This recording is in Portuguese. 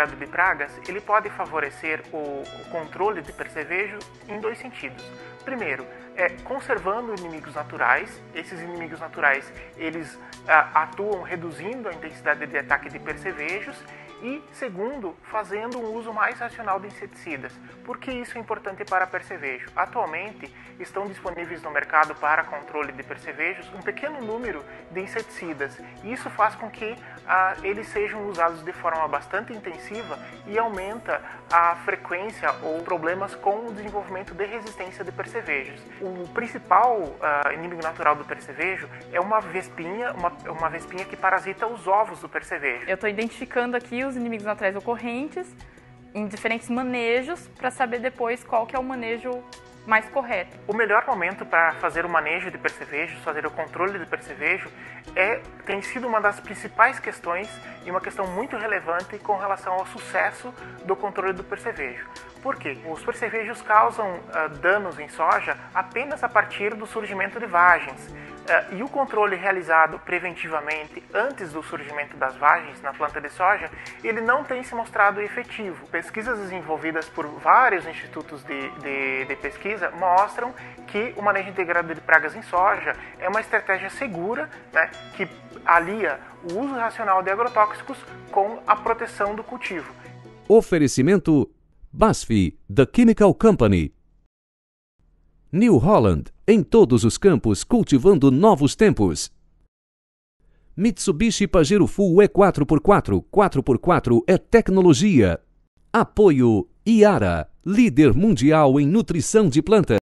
degrado de pragas, ele pode favorecer o controle de percevejo em dois sentidos. Primeiro, conservando inimigos naturais. Esses inimigos naturais, eles atuam reduzindo a intensidade de ataque de percevejos. E, segundo, fazendo um uso mais racional de inseticidas. Por que isso é importante para percevejo? Atualmente, estão disponíveis no mercado para controle de percevejos um pequeno número de inseticidas. E isso faz com que eles sejam usados de forma bastante intensiva e aumenta a frequência ou problemas com o desenvolvimento de resistência de percevejos. O principal inimigo natural do percevejo é uma vespinha que parasita os ovos do percevejo. Eu estou identificando aqui os inimigos naturais ocorrentes em diferentes manejos para saber depois qual que é o manejo mais correto. O melhor momento para fazer o manejo de percevejos, fazer o controle de percevejo, tem sido uma das principais questões e uma questão muito relevante com relação ao sucesso do controle do percevejo. Por quê? Os percevejos causam danos em soja apenas a partir do surgimento de vagens. E o controle realizado preventivamente antes do surgimento das vagens na planta de soja, ele não tem se mostrado efetivo. Pesquisas desenvolvidas por vários institutos de pesquisa mostram que o manejo integrado de pragas em soja é uma estratégia segura, né, que alia o uso racional de agrotóxicos com a proteção do cultivo. Oferecimento BASF, The Chemical Company. New Holland, em todos os campos, cultivando novos tempos. Mitsubishi Pajero Full E4x4, 4x4 é tecnologia. Apoio Iara, líder mundial em nutrição de plantas.